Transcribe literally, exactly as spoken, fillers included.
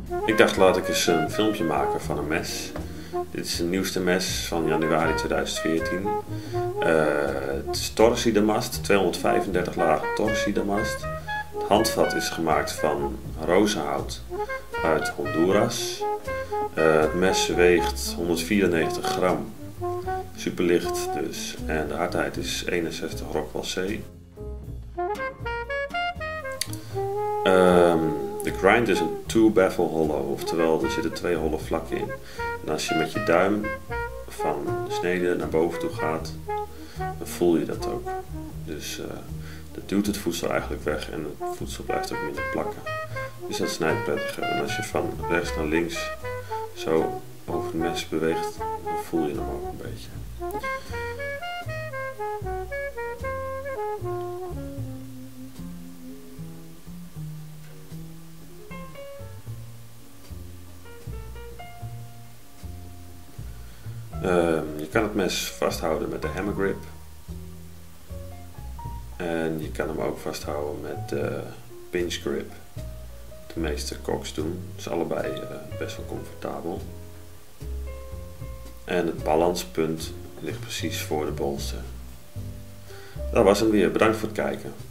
Ik dacht, laat ik eens een filmpje maken van een mes. Dit is het nieuwste mes van januari tweeduizend veertien. Uh, het is torsidamast, tweehonderdvijfendertig lagen torsidamast. Het handvat is gemaakt van rozenhout uit Honduras. Uh, het mes weegt honderdvierennegentig gram, superlicht dus, en de hardheid is eenenzestig Rockwell C. Um, de grind is een two-baffle hollow, oftewel er zitten twee holle vlakken in. En als je met je duim van de snede naar boven toe gaat, dan voel je dat ook. Dus uh, dat duwt het voedsel eigenlijk weg en het voedsel blijft ook minder plakken. Dus dat snijdt prettiger. En als je van rechts naar links zo over het mes beweegt, dan voel je hem ook een beetje. Uh, je kan het mes vasthouden met de hammer grip. En je kan hem ook vasthouden met de pinch grip. De meeste koks doen. Het is allebei uh, best wel comfortabel. En het balanspunt ligt precies voor de bolster. Dat was hem weer. Bedankt voor het kijken.